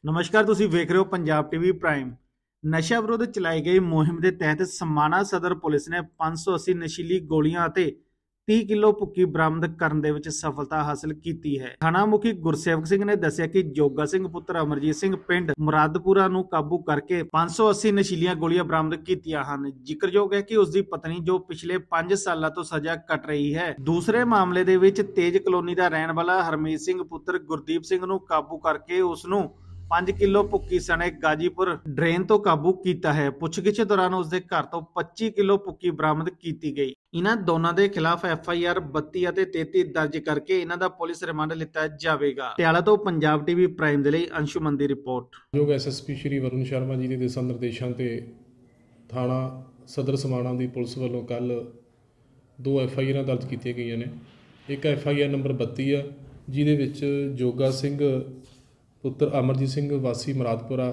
ਨਮਸਕਾਰ, ਤੁਸੀਂ ਵੇਖ ਰਹੇ ਹੋ ਪੰਜਾਬ ਟੀਵੀ ਪ੍ਰਾਈਮ। ਨਸ਼ਾ ਵਿਰੋਧ ਚਲਾਈ ਗਈ ਮੁਹਿੰਮ ਦੇ ਤਹਿਤ ਸਮਾਣਾ ਸਦਰ ਪੁਲਿਸ ਨੇ 580 ਨਸ਼ੀਲੀ ਗੋਲੀਆਂ ਅਤੇ 30 ਕਿਲੋ ਭੁੱਕੀ ਬਰਾਮਦ ਕਰਨ ਦੇ ਵਿੱਚ ਸਫਲਤਾ ਹਾਸਲ ਕੀਤੀ ਹੈ। ਥਾਣਾ ਮੁਖੀ ਗੁਰਸੇਵਕ ਸਿੰਘ ਨੇ ਦੱਸਿਆ ਕਿ ਜੋਗਾ ਸਿੰਘ ਪੁੱਤਰ ਅਮਰਜੀਤ ਸਿੰਘ ਪਿੰਡ ਮੁਰਾਦਪੁਰਾ ਨੂੰ ਕਾਬੂ ਕਰਕੇ 580 ਨਸ਼ੀਲੀਆਂ ਗੋਲੀਆਂ ਬਰਾਮਦ ਕੀਤੀਆਂ ਹਨ। ਜ਼ਿਕਰਯੋਗ ਹੈ ਕਿ ਉਸ ਦੀ ਪਤਨੀ ਜੋ ਪਿਛਲੇ 5 ਸਾਲਾਂ ਤੋਂ ਸਜ਼ਾ ਕੱਟ ਰਹੀ ਹੈ। ਦੂਸਰੇ ਮਾਮਲੇ ਦੇ ਵਿੱਚ ਤੇਜ ਕਲੋਨੀ ਦਾ ਰਹਿਣ ਵਾਲਾ ਹਰਮੀਤ ਸਿੰਘ ਪੁੱਤਰ ਗੁਰਦੀਪ ਸਿੰਘ ਨੂੰ ਕਾਬੂ ਕਰਕੇ ਉਸ ਨੂੰ 5 ਕਿਲੋ ਭੁੱਕੀ ਸਣੇ ਗਾਜੀਪੁਰ ਡਰੇਨ ਤੋਂ ਕਾਬੂ ਕੀਤਾ ਹੈ। ਪੁੱਛਗਿੱਛ ਦੌਰਾਨ ਉਸ ਦੇ ਘਰ ਤੋਂ 25 ਕਿਲੋ ਭੁੱਕੀ ਬਰਾਮਦ ਕੀਤੀ ਗਈ। ਇਹਨਾਂ ਦੋਨਾਂ ਦੇ ਖਿਲਾਫ FIR 32 ਅਤੇ 33 ਦਰਜ ਕਰਕੇ ਇਹਨਾਂ ਦਾ ਪੁਲਿਸ ਰਿਮਾਂਡ ਲਿੱਤਾ ਜਾਵੇਗਾ। ਪਟਿਆਲਾ ਤੋਂ ਪੰਜਾਬ ਟੀਵੀ ਪ੍ਰਾਈਮ ਦੇ ਲਈ ਅੰਸ਼ੁਮਨ ਦੀ ਰਿਪੋਰਟ। ਜੋ SSP ਸ਼੍ਰੀ ਵਰੁਣ ਸ਼ਰਮਾ ਜੀ ਦੇ ਦਿਸ਼ਾ ਨਿਰਦੇਸ਼ਾਂ ਤੇ ਥਾਣਾ ਸਦਰ ਸਮਾਣਾ ਦੀ ਪੁਲਿਸ ਵੱਲੋਂ ਕੱਲ 2 FIR ਦਰਜ ਕੀਤੀਆਂ ਗਈਆਂ ਨੇ। ਇੱਕ FIR ਨੰਬਰ 32 ਆ, ਜਿਹਦੇ ਵਿੱਚ ਜੋਗਾ ਸਿੰਘ ਪੁੱਤਰ ਅਮਰਜੀਤ ਸਿੰਘ ਵਾਸੀ ਮੁਰਾਦਪੁਰਾ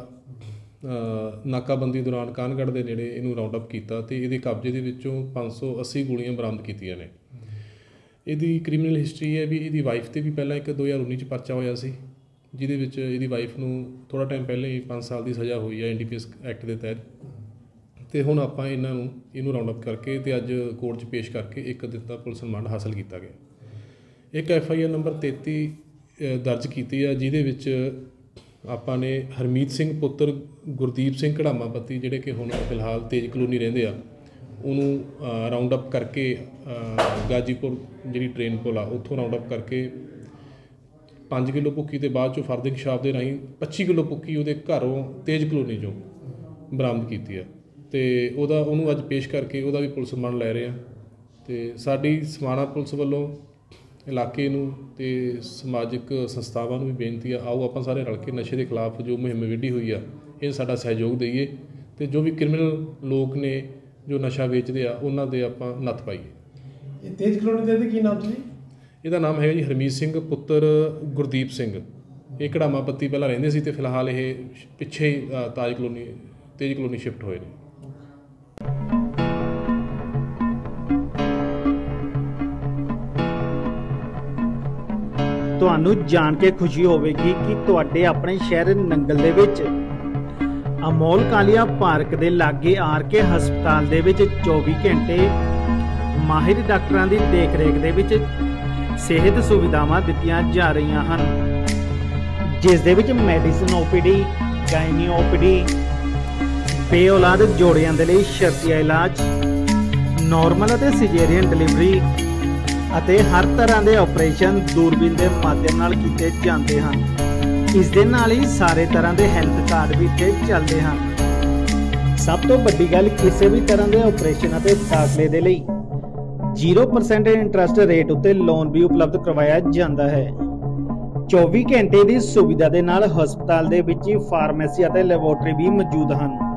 ਨਾਕਾਬੰਦੀ ਦੌਰਾਨ ਕਾਨਗੜ੍ਹ ਦੇ ਨੇੜੇ ਇਹਨੂੰ ਰਾਉਂਡ ਅਪ ਕੀਤਾ ਤੇ ਇਹਦੇ ਕਬਜ਼ੇ ਦੇ ਵਿੱਚੋਂ 580 ਗੋਲੀਆਂ ਬਰਾਮਦ ਕੀਤੀਆਂ ਨੇ। ਇਹਦੀ ਕ੍ਰਿਮੀਨਲ ਹਿਸਟਰੀ ਹੈ ਵੀ ਇਹਦੀ ਵਾਈਫ ਤੇ ਵੀ ਪਹਿਲਾਂ ਇੱਕ 2019 ਚ ਪਰਚਾ ਹੋਇਆ ਸੀ, ਜਿਹਦੇ ਵਿੱਚ ਇਹਦੀ ਵਾਈਫ ਨੂੰ ਥੋੜ੍ਹਾ ਟਾਈਮ ਪਹਿਲਾਂ ਹੀ 5 ਸਾਲ ਦੀ ਸਜ਼ਾ ਹੋਈ ਹੈ NDPS ਐਕਟ ਦੇ ਤਹਿਤ। ਤੇ ਹੁਣ ਆਪਾਂ ਇਹਨੂੰ ਰਾਉਂਡ ਅਪ ਕਰਕੇ ਤੇ ਅੱਜ ਕੋਰਟ 'ਚ ਪੇਸ਼ ਕਰਕੇ ਇੱਕ ਦਿਨ ਦਾ ਪੁਲਿਸ ਰਿਮਾਂਡ ਹਾਸਲ ਕੀਤਾ ਗਿਆ। ਇੱਕ FIR ਨੰਬਰ 33 ਦਰਜ ਕੀਤੀ ਆ, ਜਿਹਦੇ ਵਿੱਚ ਆਪਾਂ ਨੇ ਹਰਮੀਤ ਸਿੰਘ ਪੁੱਤਰ ਗੁਰਦੀਪ ਸਿੰਘ ਕੜਾਮਾ ਪੱਤੀ, ਜਿਹੜੇ ਕਿ ਹੁਣ ਫਿਲਹਾਲ ਤੇਜ ਕਲੋਨੀ ਰਹਿੰਦੇ ਆ, ਉਹਨੂੰ ਰਾਉਂਡ ਅਪ ਕਰਕੇ ਗਾਜੀਪੁਰ ਜਿਹੜੀ ਟ੍ਰੇਨ ਪੁਲ ਆ ਉੱਥੋਂ ਰਾਉਂਡ ਅਪ ਕਰਕੇ 5 ਕਿਲੋ ਭੁੱਕੀ ਤੇ ਬਾਅਦ 'ਚੋਂ ਫਰਦਰ ਇਨਕਸ਼ਾਫ ਦੇ ਰਾਹੀਂ 25 ਕਿਲੋ ਭੁੱਕੀ ਉਹਦੇ ਘਰੋਂ ਤੇਜ ਕਲੋਨੀ 'ਚੋਂ ਬਰਾਮਦ ਕੀਤੀ ਆ। ਤੇ ਉਹਨੂੰ ਅੱਜ ਪੇਸ਼ ਕਰਕੇ ਉਹਦਾ ਵੀ ਪੁਲਿਸ ਰਿਮਾਂਡ ਲੈ ਰਹੇ ਆ। ਤੇ ਸਾਡੀ ਸਮਾਣਾ ਪੁਲਿਸ ਵੱਲੋਂ ਇਲਾਕੇ ਨੂੰ ਤੇ ਸਮਾਜਿਕ ਸੰਸਥਾਵਾਂ ਨੂੰ ਵੀ ਬੇਨਤੀ ਆ, ਆਓ ਆਪਾਂ ਸਾਰੇ ਰਲ ਕੇ ਨਸ਼ੇ ਦੇ ਖਿਲਾਫ ਜੋ ਮੁਹਿੰਮ ਵਿੱਢੀ ਹੋਈ ਆ ਇਹ ਸਾਡਾ ਸਹਿਯੋਗ ਦਈਏ ਤੇ ਜੋ ਵੀ ਕ੍ਰਿਮੀਨਲ ਲੋਕ ਨੇ ਜੋ ਨਸ਼ਾ ਵੇਚਦੇ ਆ ਉਹਨਾਂ ਦੇ ਆਪਾਂ ਨੱਥ ਪਾਈਏ। ਇਹ ਤੇਜ ਕਲੋਨੀ ਦੇ ਕੀ ਨਾਮ ਸੀ? ਇਹਦਾ ਨਾਮ ਹੈਗਾ ਜੀ ਹਰਮੀਤ ਸਿੰਘ ਪੁੱਤਰ ਗੁਰਦੀਪ ਸਿੰਘ। ਇਹ ਕੜਾਮਾ ਪੱਤੀ ਪਹਿਲਾਂ ਰਹਿੰਦੇ ਸੀ ਤੇ ਫਿਲਹਾਲ ਇਹ ਪਿੱਛੇ ਹੀ ਤੇਜ ਕਲੋਨੀ ਸ਼ਿਫਟ ਹੋਏ ਨੇ। ਤੁਹਾਨੂੰ ਜਾਣ ਕੇ ਖੁਸ਼ੀ ਹੋਵੇਗੀ ਕਿ ਤੁਹਾਡੇ ਆਪਣੇ ਸ਼ਹਿਰ ਨੰਗਲ ਦੇ ਵਿੱਚ ਅਮੋਲ ਕਾਲੀਆ ਪਾਰਕ ਦੇ ਲਾਗੇ RK ਹਸਪਤਾਲ ਦੇ ਵਿੱਚ 24 ਘੰਟੇ ਮਾਹਿਰ ਡਾਕਟਰਾਂ ਦੀ ਦੇਖਰੇਖ ਦੇ ਵਿੱਚ ਸਿਹਤ ਸੁਵਿਧਾਵਾਂ ਦਿੱਤੀਆਂ ਜਾ ਰਹੀਆਂ ਹਨ, ਜਿਸ ਦੇ ਵਿੱਚ ਮੈਡੀਸਨ OPD, ਗਾਇਨੀ OPD, ਬੇਔਲਾਦ ਜੋੜਿਆਂ ਦੇ ਲਈ ਸ਼ਰਤੀਆ ਇਲਾਜ, ਨਾਰਮਲ ਅਤੇ ਸਿਜੇਰੀਅਨ ਡਿਲੀਵਰੀ ਅਤੇ ਹਰ ਤਰ੍ਹਾਂ ਦੇ ਆਪਰੇਸ਼ਨ ਦੂਰਬੀਨ ਦੇ ਮਾਧਿਅਮ ਨਾਲ ਕੀਤੇ ਜਾਂਦੇ ਹਨ। ਇਸ ਦੇ ਨਾਲ ਹੀ ਸਾਰੇ ਤਰ੍ਹਾਂ ਦੇ ਹੈਲਥ ਕਾਰਡ ਵੀ ਇੱਥੇ ਚੱਲਦੇ ਹਨ। ਸਭ ਤੋਂ ਵੱਡੀ ਗੱਲ, ਕਿਸੇ ਵੀ ਤਰ੍ਹਾਂ ਦੇ ਆਪਰੇਸ਼ਨ ਅਤੇ ਦਾਖਲੇ ਦੇ ਲਈ 0% ਇੰਟਰਸਟ ਰੇਟ ਉੱਤੇ ਲੋਨ ਵੀ ਉਪਲਬਧ ਕਰਵਾਇਆ ਜਾਂਦਾ ਹੈ। 24 ਘੰਟੇ ਦੀ ਸੁਵਿਧਾ ਦੇ ਨਾਲ ਹਸਪਤਾਲ ਦੇ ਵਿੱਚ ਹੀ ਫਾਰਮੇਸੀ ਅਤੇ ਲੈਬੋਰੇਟਰੀ ਵੀ ਮੌਜੂਦ ਹਨ।